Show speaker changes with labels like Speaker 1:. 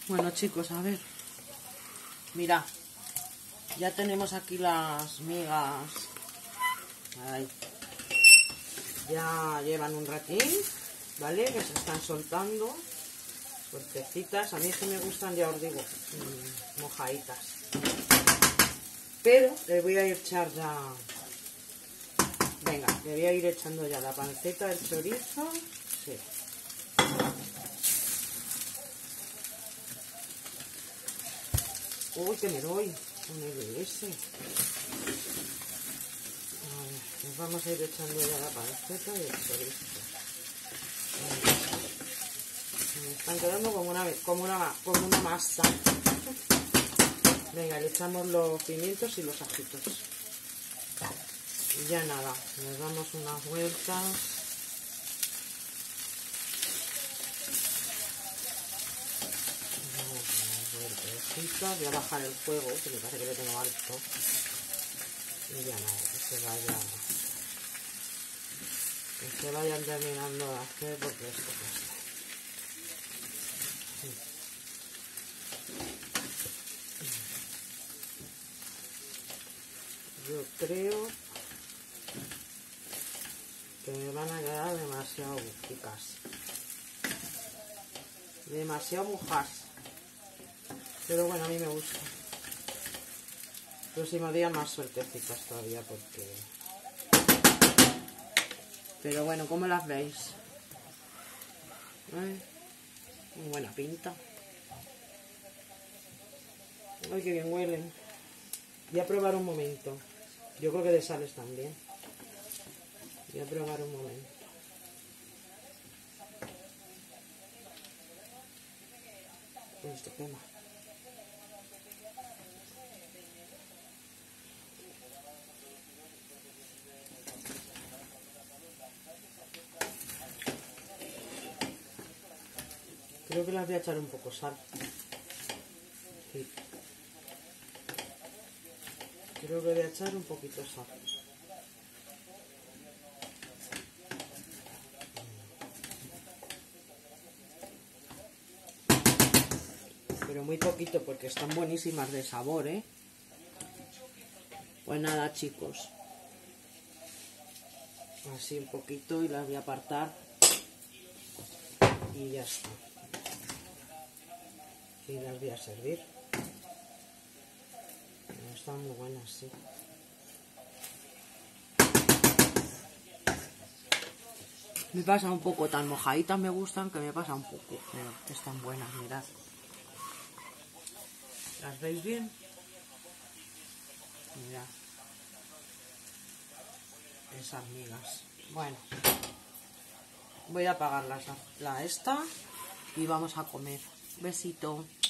Speaker 1: Bueno, chicos, a ver. Mirad. Ya tenemos aquí las migas. Ahí. Ya llevan un ratín, ¿vale? Que se están soltando. Suertecitas. A mí es que me gustan, ya os digo, mojaditas. Pero le voy a echar ya... Venga, le voy a ir echando ya la panceta, el chorizo. Sí. Uy, que me doy con el ese. Nos vamos a ir echando ya la panceta y el chorizo. Me están quedando como una masa. Venga, le echamos los pimientos y los ajitos. Y ya nada, nos damos unas vueltas. Voy a bajar el fuego, que me parece que lo tengo alto. Y ya nada, que se vayan terminando de hacer, porque esto cuesta. Yo creo que me van a quedar demasiado picas, demasiado mojas, pero bueno, a mí me gusta. El próximo día más suertecitas todavía, porque... Pero bueno, ¿cómo las veis? Muy buena pinta. Ay, qué bien huelen. Voy a probar un momento. Yo creo que de sales también. Voy a probar un momento. Esto quema. Creo que las voy a echar un poco sal. Sí. Creo que voy a echar un poquito de sal. Pero muy poquito, porque están buenísimas de sabor, ¿eh? Pues nada, chicos. Así un poquito y las voy a apartar. Y ya está. Y las voy a servir. Están muy buenas, sí. Me pasa un poco, tan mojaditas me gustan que me pasa un poco, pero están buenas, mirad. ¿Las veis bien? Mirad. Esas migas. Bueno. Voy a apagar la esta y vamos a comer. Besito.